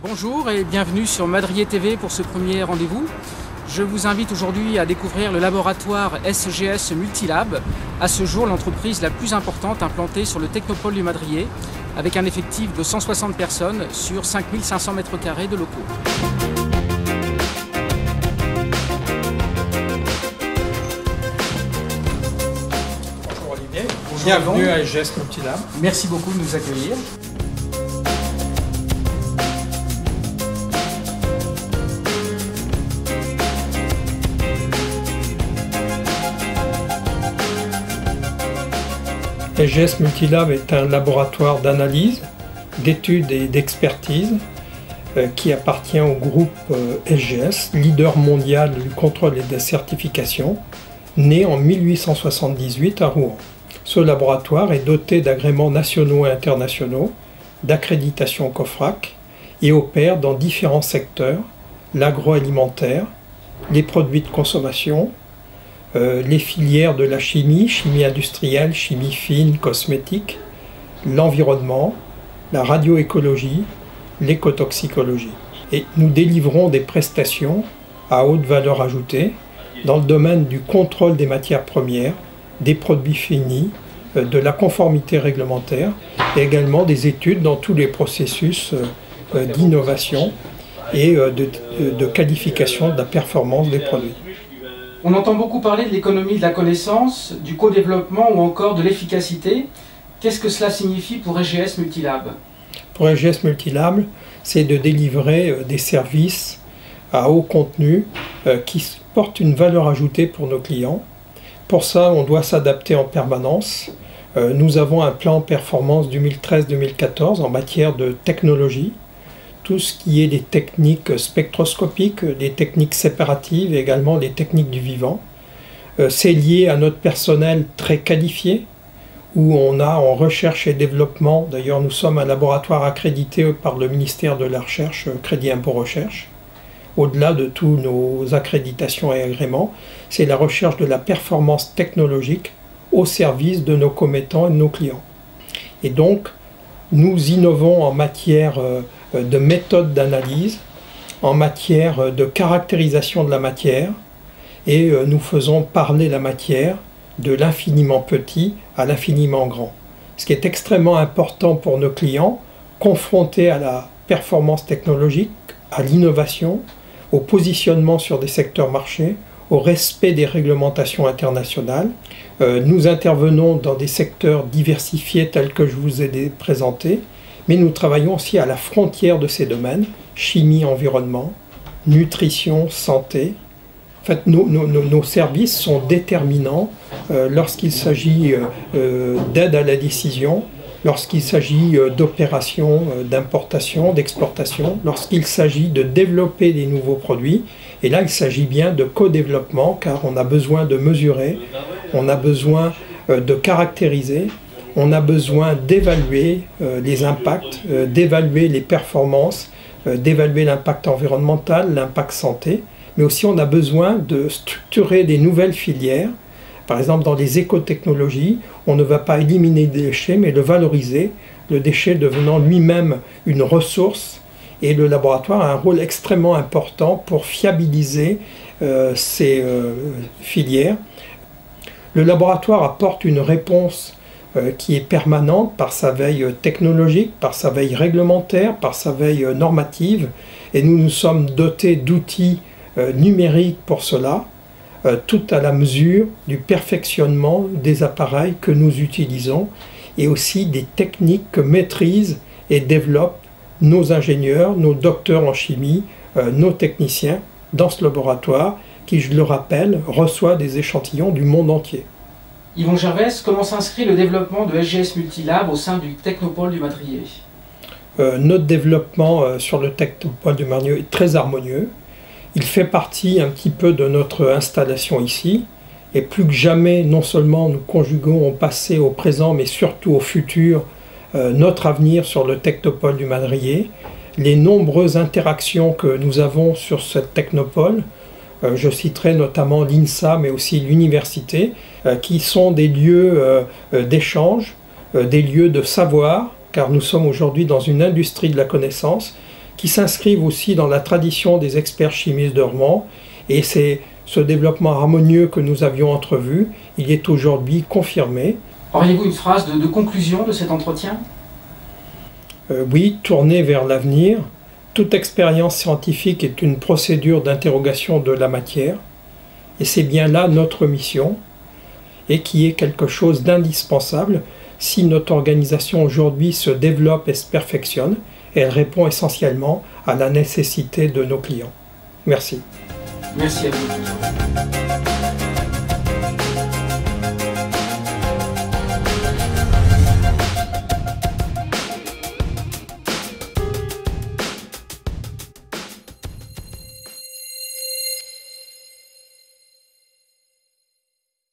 Bonjour et bienvenue sur Madrier TV pour ce premier rendez-vous. Je vous invite aujourd'hui à découvrir le laboratoire SGS Multilab, à ce jour l'entreprise la plus importante implantée sur le Technopôle du Madrier, avec un effectif de 160 personnes sur 5500 m² de locaux. Bonjour Olivier, Bonjour bienvenue Yvon. à SGS Multilab. Merci beaucoup de nous accueillir. SGS Multilab est un laboratoire d'analyse, d'études et d'expertise qui appartient au groupe SGS, leader mondial du contrôle et de la certification, né en 1878 à Rouen. Ce laboratoire est doté d'agréments nationaux et internationaux, d'accréditation COFRAC et opère dans différents secteurs, l'agroalimentaire, les produits de consommation, les filières de la chimie, chimie industrielle, chimie fine, cosmétique, l'environnement, la radioécologie, l'écotoxicologie. Et nous délivrons des prestations à haute valeur ajoutée dans le domaine du contrôle des matières premières, des produits finis, de la conformité réglementaire et également des études dans tous les processus d'innovation et de qualification de la performance des produits. On entend beaucoup parler de l'économie de la connaissance, du co-développement ou encore de l'efficacité. Qu'est-ce que cela signifie pour SGS Multilab? Pour SGS Multilab, c'est de délivrer des services à haut contenu qui portent une valeur ajoutée pour nos clients. Pour ça, on doit s'adapter en permanence. Nous avons un plan performance 2013-2014 en matière de technologie. Tout ce qui est des techniques spectroscopiques, des techniques séparatives et également des techniques du vivant. C'est lié à notre personnel très qualifié, où on a en recherche et développement, d'ailleurs nous sommes un laboratoire accrédité par le ministère de la Recherche, Crédit Impôt Recherche. Au-delà de tous nos accréditations et agréments, c'est la recherche de la performance technologique au service de nos commettants et de nos clients. Et donc, nous innovons en matière de méthode d'analyse, en matière de caractérisation de la matière, et nous faisons parler la matière de l'infiniment petit à l'infiniment grand. Ce qui est extrêmement important pour nos clients, confrontés à la performance technologique, à l'innovation, au positionnement sur des secteurs marchés, au respect des réglementations internationales. Nous intervenons dans des secteurs diversifiés tels que je vous ai présentés, mais nous travaillons aussi à la frontière de ces domaines, chimie, environnement, nutrition, santé. En fait, nos services sont déterminants lorsqu'il s'agit d'aide à la décision, lorsqu'il s'agit d'opérations d'importation, d'exportation, lorsqu'il s'agit de développer des nouveaux produits. Et là, il s'agit bien de co-développement, car on a besoin de mesurer, on a besoin de caractériser, on a besoin d'évaluer les impacts, d'évaluer les performances, d'évaluer l'impact environnemental, l'impact santé, mais aussi on a besoin de structurer des nouvelles filières. Par exemple, dans les écotechnologies, on ne va pas éliminer des déchets, mais le valoriser, le déchet devenant lui-même une ressource, et le laboratoire a un rôle extrêmement important pour fiabiliser ces filières. Le laboratoire apporte une réponse qui est permanente par sa veille technologique, par sa veille réglementaire, par sa veille normative, et nous nous sommes dotés d'outils numériques pour cela, tout à la mesure du perfectionnement des appareils que nous utilisons et aussi des techniques que maîtrisent et développent nos ingénieurs, nos docteurs en chimie, nos techniciens dans ce laboratoire qui, je le rappelle, reçoit des échantillons du monde entier. Yvon Gervais, comment s'inscrit le développement de SGS Multilab au sein du Technopôle du Madrier? Notre développement sur le Technopôle du Madrier est très harmonieux. Il fait partie un petit peu de notre installation ici. Et plus que jamais, non seulement nous conjuguons au passé, au présent, mais surtout au futur, notre avenir sur le Technopôle du Madrier. Les nombreuses interactions que nous avons sur ce Technopôle, je citerai notamment l'INSA, mais aussi l'université, qui sont des lieux d'échange, des lieux de savoir, car nous sommes aujourd'hui dans une industrie de la connaissance qui s'inscrivent aussi dans la tradition des experts chimistes de Rouen, et c'est ce développement harmonieux que nous avions entrevu, il est aujourd'hui confirmé. Auriez-vous une phrase de conclusion de cet entretien ? Oui, tourner vers l'avenir. Toute expérience scientifique est une procédure d'interrogation de la matière, et c'est bien là notre mission, et qui est quelque chose d'indispensable. Si notre organisation aujourd'hui se développe et se perfectionne, elle répond essentiellement à la nécessité de nos clients. Merci. Merci à vous.